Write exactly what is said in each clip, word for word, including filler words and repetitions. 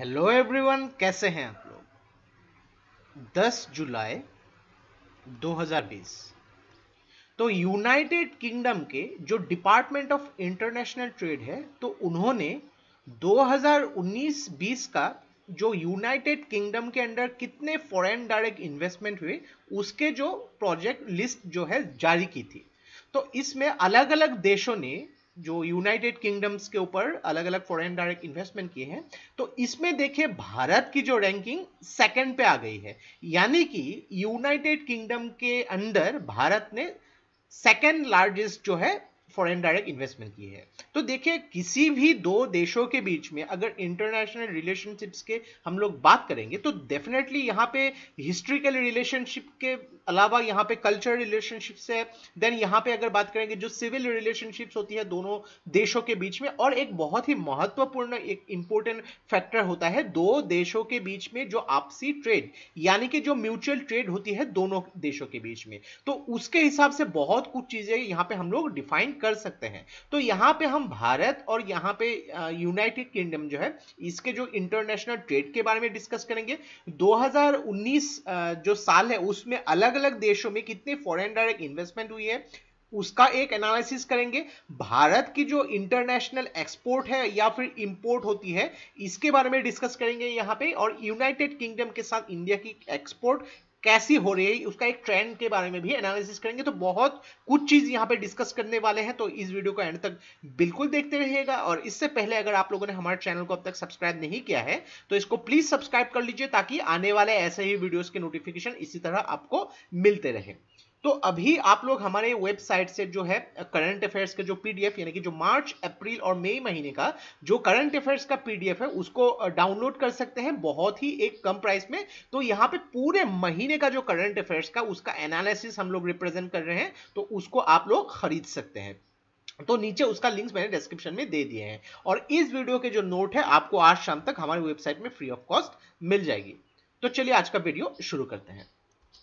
Hello everyone, कैसे हैं आप लोग। दस जुलाई दो हज़ार बीस। तो यूनाइटेड किंगडम के जो डिपार्टमेंट ऑफ इंटरनेशनल ट्रेड है, तो उन्होंने दो हज़ार उन्नीस बीस का जो यूनाइटेड किंगडम के अंडर कितने फॉरेन डायरेक्ट इन्वेस्टमेंट हुए उसके जो प्रोजेक्ट लिस्ट जो है जारी की थी। तो इसमें अलग अलग देशों ने जो यूनाइटेड किंगडम्स के ऊपर अलग अलग फॉरेन डायरेक्ट इन्वेस्टमेंट किए हैं। तो इसमें देखिए भारत की जो रैंकिंग सेकंड पे आ गई है, यानी कि यूनाइटेड किंगडम के अंदर भारत ने सेकेंड लार्जेस्ट जो है फॉरेन डायरेक्ट इन्वेस्टमेंट की है। तो देखिए किसी भी दो देशों के बीच में अगर इंटरनेशनल रिलेशनशिप्स के हम लोग बात करेंगे तो डेफिनेटली यहाँ पे हिस्ट्रिकल रिलेशनशिप के अलावा यहाँ पे कल्चरल रिलेशनशिप्स है। देन यहाँ पे अगर बात करेंगे जो सिविल रिलेशनशिप्स होती है दोनों देशों के बीच में, और एक बहुत ही महत्वपूर्ण एक इंपॉर्टेंट फैक्टर होता है दो देशों के बीच में जो आपसी ट्रेड, यानी कि जो म्यूचुअल ट्रेड होती है दोनों देशों के बीच में। तो उसके हिसाब से बहुत कुछ चीजें यहाँ पे हम लोग डिफाइन कर सकते हैं। तो यहाँ पे हम भारत और यहाँ पे यूनाइटेड किंगडम जो है इसके जो इंटरनेशनल ट्रेड के बारे में डिस्कस करेंगे। दो हज़ार उन्नीस जो साल है उसमें अलग अलग देशों में कितने फॉरेन डायरेक्ट इन्वेस्टमेंट हुई है उसका एक एनालिसिस करेंगे। भारत की जो इंटरनेशनल एक्सपोर्ट है या फिर इंपोर्ट होती है इसके बारे में डिस्कस करेंगे यहाँ पे, और यूनाइटेड किंगडम के साथ इंडिया की एक्सपोर्ट कैसी हो रही है उसका एक ट्रेंड के बारे में भी एनालिसिस करेंगे। तो बहुत कुछ चीज यहाँ पे डिस्कस करने वाले हैं, तो इस वीडियो को एंड तक बिल्कुल देखते रहिएगा। और इससे पहले अगर आप लोगों ने हमारे चैनल को अब तक सब्सक्राइब नहीं किया है तो इसको प्लीज सब्सक्राइब कर लीजिए ताकि आने वाले ऐसे ही वीडियोस के नोटिफिकेशन इसी तरह आपको मिलते रहे। तो अभी आप लोग हमारे वेबसाइट से जो है करंट अफेयर्स के जो पीडीएफ, यानी कि जो मार्च अप्रैल और मई महीने का जो करंट अफेयर्स का पीडीएफ है उसको डाउनलोड कर सकते हैं बहुत ही एक कम प्राइस में। तो यहाँ पे पूरे महीने का जो करंट अफेयर्स का उसका एनालिसिस हम लोग रिप्रेजेंट कर रहे हैं, तो उसको आप लोग खरीद सकते हैं। तो नीचे उसका लिंक्स मैंने डिस्क्रिप्शन में दे दिए हैं, और इस वीडियो के जो नोट है आपको आज शाम तक हमारी वेबसाइट में फ्री ऑफ कॉस्ट मिल जाएगी। तो चलिए आज का वीडियो शुरू करते हैं।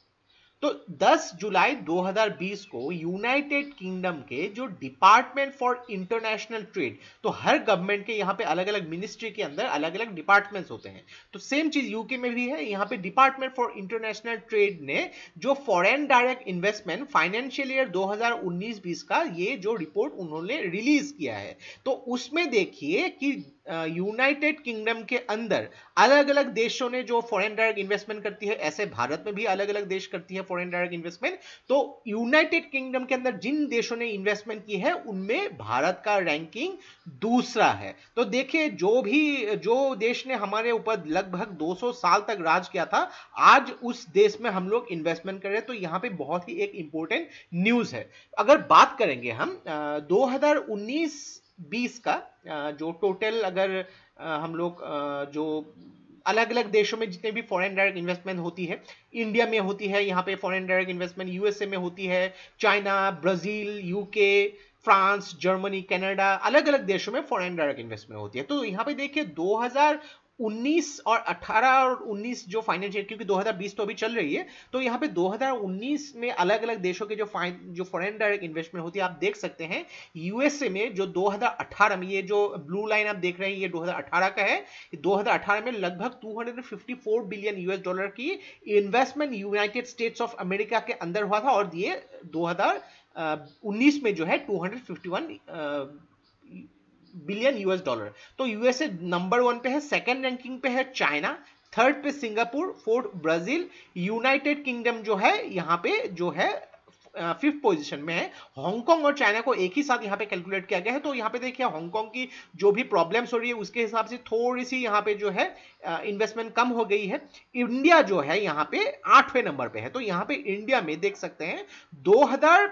तो दस जुलाई दो हज़ार बीस को यूनाइटेड किंगडम के जो डिपार्टमेंट फॉर इंटरनेशनल ट्रेड, तो हर गवर्नमेंट के यहाँ पे अलग अलग मिनिस्ट्री के अंदर अलग अलग डिपार्टमेंट्स होते हैं, तो सेम चीज यूके में भी है। यहाँ पे डिपार्टमेंट फॉर इंटरनेशनल ट्रेड ने जो foreign direct investment financial year दो हज़ार उन्नीस बीस का ये जो रिपोर्ट उन्होंने रिलीज किया है, तो उसमें देखिए कि यूनाइटेड किंगडम के अंदर अलग अलग देशों ने जो फॉरेन डायरेक्ट इन्वेस्टमेंट करती है, ऐसे भारत में भी अलग अलग देश करती है फॉरेन डायरेक्ट इन्वेस्टमेंट। तो यूनाइटेड किंगडम के अंदर जिन देशों ने इन्वेस्टमेंट की है उनमें भारत का रैंकिंग दूसरा है। तो देखिए जो भी जो देश ने हमारे ऊपर लगभग दो सौ साल तक राज किया था, आज उस देश में हम लोग इन्वेस्टमेंट कर रहे हैं। तो यहां पे बहुत ही एक इंपॉर्टेंट न्यूज है। अगर बात करेंगे हम दो हज़ार उन्नीस बीस का जो टोटल अगर हम लोग जो अलग अलग देशों में जितने भी फॉरेन डायरेक्ट इन्वेस्टमेंट होती है, इंडिया में होती है यहाँ पे फॉरेन डायरेक्ट इन्वेस्टमेंट, यूएसए में होती है, China, Brazil, UK, France, Germany, Canada, अलग अलग देशों में फॉरेन डायरेक्ट इन्वेस्टमेंट होती है। तो यहाँ पे देखिए दो हज़ार उन्नीस और अठारह और उन्नीस जो फाइनेंशियल, क्योंकि दो हज़ार बीस तो अभी चल रही है, तो यहाँ पे दो हज़ार उन्नीस में अलग अलग देशों के जो फाइन जो फॉरेन डायरेक्ट इन्वेस्टमेंट होती है आप देख सकते हैं। यूएसए में जो दो हज़ार अठारह में, ये जो ब्लू लाइन आप देख रहे हैं ये दो हज़ार अठारह का है, दो हज़ार अठारह में लगभग दो सौ चौवन बिलियन यूएस डॉलर की investment United States of America के अंदर हुआ था, और ये दो हज़ार उन्नीस में जो है दो सौ इक्यावन बिलियन यूएस डॉलर। तो यूएसए नंबर वन पे है, सेकंड रैंकिंग पे है चाइना, थर्ड पे Singapore, fourth Brazil, United Kingdom जो है यहाँ पे जो है फिफ्थ पोजीशन में है। हांगकांग और चाइना को एक ही साथ यहाँ पे कैलकुलेट किया गया है। तो यहाँ पे देखिए हांगकांग की जो भी प्रॉब्लम्स हो रही है उसके हिसाब से थोड़ी सी यहाँ पे जो है इन्वेस्टमेंट कम हो गई है। इंडिया जो है यहाँ पे आठवें नंबर पे है। तो यहाँ पे इंडिया में देख सकते हैं दो हज़ार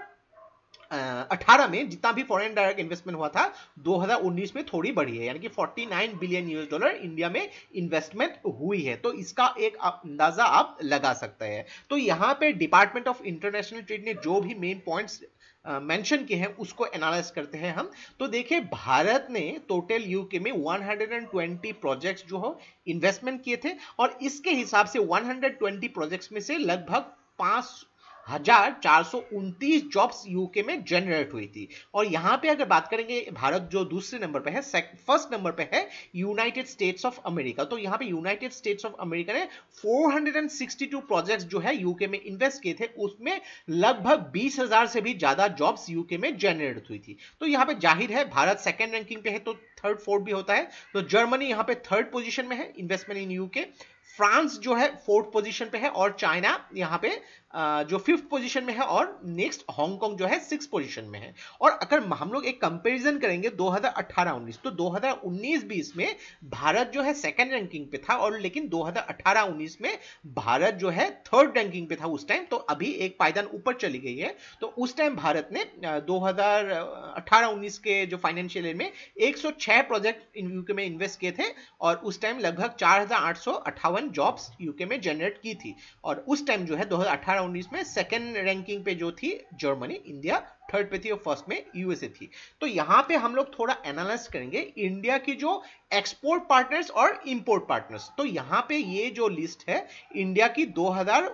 अठारह में जितना भी फॉरेन डायरेक्ट इन्वेस्टमेंट हुआ था दो हज़ार उन्नीस में थोड़ी बढ़ी है, यानी कि उनचास बिलियन यूएस डॉलर इंडिया में इन्वेस्टमेंट हुई है। तो इसका एक अंदाजा आप लगा सकते हैं। तो यहाँ पे डिपार्टमेंट ऑफ इंटरनेशनल ट्रेड ने जो भी मेन पॉइंट्स मेंशन किए हैं उसको एनालाइज करते हैं हम। तो देखिए भारत ने टोटल यूके में एक सौ बीस प्रोजेक्ट्स जो हो इन्वेस्टमेंट किए थे, और इसके हिसाब से एक सौ बीस प्रोजेक्ट्स में से लगभग पांच हजार चार सौ उनतीस जॉब्स यूके में जनरेट हुई थी। और यहां पे अगर बात करेंगे भारत जो दूसरे नंबर पे है, फर्स्ट नंबर पे है यूनाइटेड स्टेट्स ऑफ अमेरिका। तो यहां पे यूनाइटेड स्टेट्स ऑफ अमेरिका ने चार सौ बासठ प्रोजेक्ट्स जो है यूके में इन्वेस्ट किए थे, उसमें लगभग बीस हजार से भी ज्यादा जॉब्स यूके में जनरेट हुई थी। तो यहां पे जाहिर है भारत सेकंड रैंकिंग पे है तो थर्ड फोर्थ भी होता है। तो जर्मनी यहां पे थर्ड पोजीशन में है इन्वेस्टमेंट इन यूके, फ्रांस जो है फोर्थ पोजीशन पे है, और चाइना यहां पे जो फिफ्थ पोजीशन में है, और नेक्स्ट हांगकांग जो है सिक्स पोजीशन में है। और अगर हम लोग एक कंपैरिजन करेंगे दो हज़ार अठारह उन्नीस, तो दो हज़ार उन्नीस बीस में भारत जो है सेकंड रैंकिंग पे था, और लेकिन दो हज़ार अठारह उन्नीस में भारत जो है थर्ड रैंकिंग पे था उस टाइम। तो अभी एक पायदान ऊपर चली गई है। तो उस टाइम भारत ने दो हज़ार अठारह उन्नीस के जो फाइनेंशियल ईयर में एक सौ छह प्रोजेक्ट इन यूके में इन्वेस्ट किए थे, और उस टाइम लगभग चार हज़ार आठ सौ अट्ठावन जॉब्स यूके में जनरेट की थी। और उस टाइम जो है दो हज़ार अठारह उन्नीस में सेकंड रैंकिंग पे जो थी जर्मनी, इंडिया थर्ड पे थी, और फर्स्ट में यूएसए थी। तो यहां पे हम लोग थोड़ा एनालाइज करेंगे इंडिया की जो एक्सपोर्ट पार्टनर्स और इंपोर्ट पार्टनर्स। तो यहां पे ये जो लिस्ट है इंडिया की दो हज़ार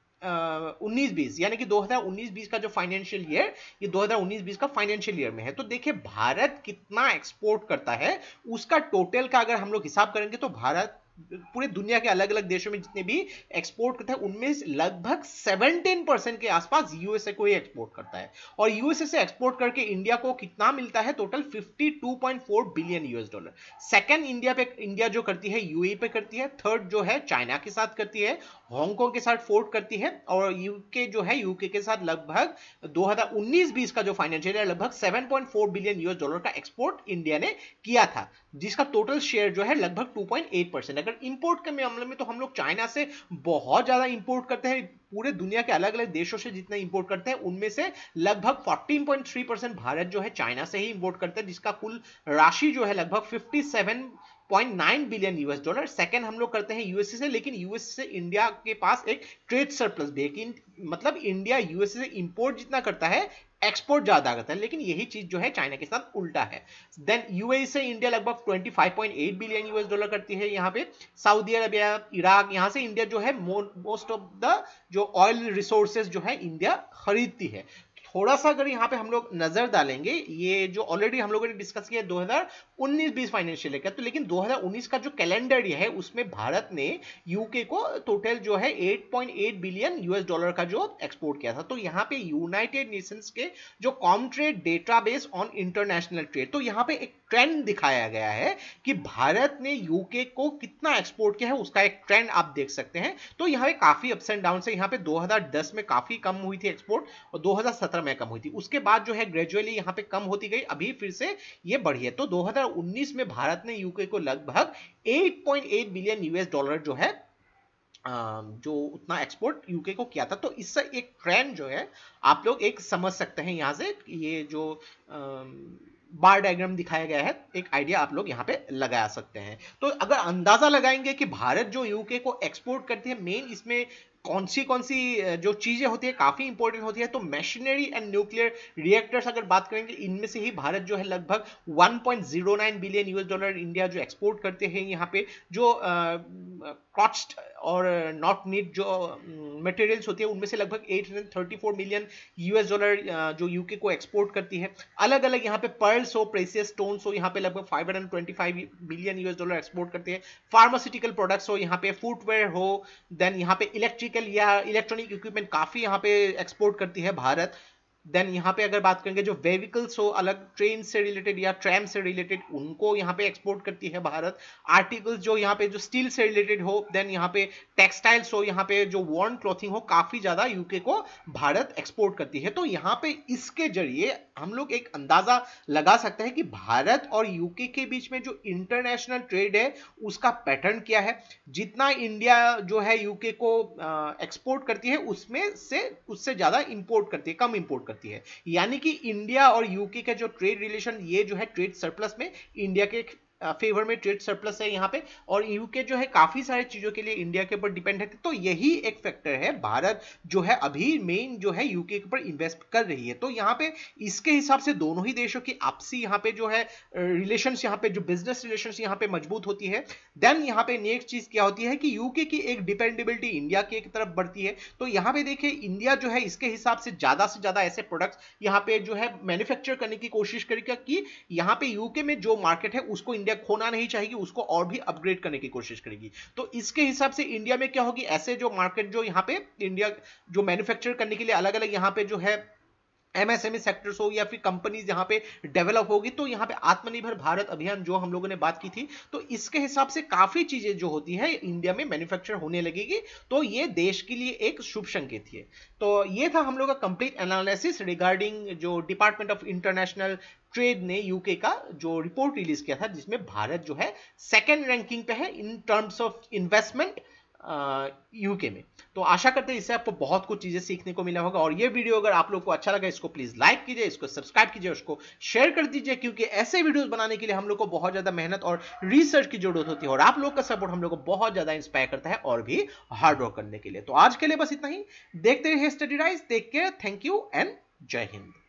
उन्नीस बीस, यानी कि दो हज़ार उन्नीस बीस का जो फाइनेंशियल ईयर, ये दो हज़ार उन्नीस बीस का फाइनेंशियल ईयर में है। तो देखिए भारत कितना एक्सपोर्ट करता है, उसका टोटल का अगर हम लोग हिसाब करेंगे तो भारत पूरे दुनिया के अलग अलग देशों में जितने भी एक्सपोर्ट करता है उनमें लगभग सत्रह परसेंट के आसपास यूएसए को ही एक्सपोर्ट करता है। और यूएसए से एक्सपोर्ट करके इंडिया को कितना मिलता है, टोटल बावन पॉइंट चार billion US dollar. Second India पे इंडिया जो करती है यूएई पे करती है, थर्ड जो है चाइना के साथ करती है, हांगकांग के साथ फोर्थ करती है, और यूके जो है यूके के साथ लगभग दो हज़ार उन्नीस बीस का जो फाइनेंशियल ईयर लगभग सात पॉइंट चार बिलियन यूएस डॉलर का एक्सपोर्ट इंडिया ने किया था, जिसका टोटल शेयर जो है लगभग दो पॉइंट आठ परसेंट। अगर इंपोर्ट के मामले में तो हम लोग चाइना से बहुत ज्यादा इंपोर्ट करते हैं, पूरे दुनिया के अलग अलग देशों से जितना इंपोर्ट करते हैं उनमें से लगभग चौदह पॉइंट तीन परसेंट भारत जो है चाइना से ही इंपोर्ट करता है, जिसका कुल राशि जो है लगभग सत्तावन पॉइंट नौ बिलियन यूएस डॉलर। सेकंड हम लोग करते हैं यूएसए से, लेकिन यूएसए से इंडिया के पास एक ट्रेड सरप्लस भी है, मतलब इंडिया यूएसए से इंपोर्ट जितना करता है एक्सपोर्ट ज्यादा करता है, लेकिन यही चीज जो है चाइना के साथ उल्टा है। देन यूएई से इंडिया लगभग पच्चीस पॉइंट आठ बिलियन यूएस डॉलर करती है। यहाँ पे सऊदी अरबिया, इराक, यहाँ से इंडिया जो है मोस्ट ऑफ द जो ऑयल रिसोर्सेज जो है इंडिया खरीदती है। थोड़ा सा अगर यहाँ पे हम लोग नजर डालेंगे, ये जो ऑलरेडी हम लोगों ने डिस्कस किया दो हज़ार उन्नीस बीस फाइनेंशियल ईयर का, तो लेकिन दो हज़ार उन्नीस का जो कैलेंडर ईयर है उसमें भारत ने यूके को टोटल जो है आठ पॉइंट आठ बिलियन यूएस डॉलर का जो एक्सपोर्ट किया था। तो यहाँ पे यूनाइटेड नेशंस के जो comtrade database on international trade, तो यहाँ पे एक ट्रेंड दिखाया गया है कि भारत ने यूके को कितना एक्सपोर्ट किया है, उसका एक ट्रेंड आप देख सकते हैं। तो यहाँ पे काफी अप्स एंड डाउन है। यहाँ पे दो हज़ार दस में काफी कम हुई थी एक्सपोर्ट, और दो हज़ार सत्रह में कम हुई थी, उसके बाद जो है ग्रेजुअली यहाँ पे कम होती गई, अभी फिर से ये बढ़ी है। तो दो हज़ार उन्नीस में भारत ने यूके को लगभग आठ पॉइंट आठ बिलियन यूएस डॉलर जो है जो उतना एक्सपोर्ट यूके को किया था। तो इससे एक ट्रेंड जो है आप लोग एक समझ सकते हैं, यहां से ये जो बार डायग्राम दिखाया गया है, एक आइडिया आप लोग यहाँ पे लगा सकते हैं। तो अगर अंदाजा लगाएंगे कि भारत जो यूके को एक्सपोर्ट करती है, मेन इसमें कौन सी कौन सी जो चीजें होती है काफी इंपॉर्टेंट होती है, तो मशीनरी एंड न्यूक्लियर रिएक्टर्स अगर बात करेंगे, इनमें से ही भारत जो है लगभग एक पॉइंट शून्य नौ बिलियन यूएस डॉलर इंडिया जो एक्सपोर्ट करते हैं। यहाँ पे जो कॉस्ट और नॉट नीड जो मटेरियल्स होती है उनमें से लगभग आठ सौ चौंतीस मिलियन यूएस डॉलर जो यूके को एक्सपोर्ट करती है। अलग अलग यहाँ पे पर्ल्स हो, प्रेशियस स्टोन्स हो, यहाँ पे लगभग पाँच सौ पच्चीस मिलियन यूएस डॉलर एक्सपोर्ट करते हैं। फार्मास्यूटिकल प्रोडक्ट्स हो, यहाँ पे फुटवेयर हो, देन यहाँ पे इलेक्ट्रिकल या इलेक्ट्रॉनिक इक्विपमेंट काफी यहाँ पे एक्सपोर्ट करती है भारत। देन यहाँ पे अगर बात करेंगे जो व्हीकल्स हो, अलग ट्रेन से रिलेटेड या ट्रैम से रिलेटेड, उनको यहाँ पे एक्सपोर्ट करती है भारत। आर्टिकल्स जो यहाँ पे जो स्टील से रिलेटेड हो, देन यहाँ पे टेक्सटाइल्स हो, यहाँ पे जो वॉर्न क्लॉथिंग हो, काफी ज्यादा यूके को भारत एक्सपोर्ट करती है। तो यहाँ पे इसके जरिए हम लोग एक अंदाजा लगा सकते हैं कि भारत और यूके के बीच में जो इंटरनेशनल ट्रेड है उसका पैटर्न क्या है। जितना इंडिया जो है यूके को एक्सपोर्ट करती है उसमें से उससे ज्यादा इंपोर्ट करती है, कम इंपोर्ट करती है। यानी कि इंडिया और यूके का जो ट्रेड रिलेशन, ये जो है ट्रेड सरप्लस में इंडिया के फेवर में ट्रेड सरप्लस है यहाँ पे, और यूके जो है काफी सारी चीजों के लिए इंडिया के ऊपर डिपेंड है। तो यही एक फैक्टर है, भारत जो है अभी मेन जो है यूके के ऊपर इन्वेस्ट कर रही है। तो यहाँ पे इसके हिसाब से दोनों ही देशों की आपसी यहाँ पे जो है रिलेशंस, यहाँ पे जो बिजनेस रिलेशंस यहाँ पे मजबूत होती है। देन यहाँ पे नेक्स्ट चीज क्या होती है कि यूके की एक डिपेंडेबिलिटी इंडिया की एक तरफ बढ़ती है। तो यहाँ पे देखिए इंडिया जो है इसके हिसाब से ज्यादा से ज्यादा ऐसे प्रोडक्ट्स यहाँ पे जो है मैन्युफैक्चर करने की कोशिश करेगा कि यहाँ पे यूके में जो मार्केट है उसको इंडिया खोना नहीं चाहेगी, उसको और भी अपग्रेड करने की कोशिश करेगी। तो इसके हिसाब से इंडिया में क्या होगी, ऐसे जो मार्केट जो यहाँ पे इंडिया जो मैन्युफैक्चर करने के लिए अलग अलग यहाँ पे जो है एमएसएमई सेक्टर्स हो या फिर कंपनीज यहाँ पे डेवलप होगी, तो यहाँ पे आत्मनिर्भर भारत अभियान जो हम लोगों ने बात की थी, तो इसके हिसाब से काफी चीजें जो होती है इंडिया में मैन्युफैक्चर होने लगेगी। तो ये देश के लिए एक शुभ संकेत है। तो ये था हम लोग का कंप्लीट एनालिसिस रिगार्डिंग जो डिपार्टमेंट ऑफ इंटरनेशनल ट्रेड ने यूके का जो रिपोर्ट रिलीज किया था, जिसमें भारत जो है सेकेंड रैंकिंग पे है in terms of investment UK में। तो आशा करते हैं इससे आपको बहुत कुछ चीजें सीखने को मिला होगा। और ये वीडियो अगर आप लोग को अच्छा लगा, इसको प्लीज लाइक कीजिए, इसको सब्सक्राइब कीजिए, उसको शेयर कर दीजिए, क्योंकि ऐसे वीडियोस बनाने के लिए हम लोग को बहुत ज्यादा मेहनत और रिसर्च की जरूरत होती है, और आप लोग का सपोर्ट हम लोग को बहुत ज्यादा इंस्पायर करता है और भी हार्ड वर्क करने के लिए। तो आज के लिए बस इतना ही। देखते रहिए study rise. Take care, thank you and जय हिंद।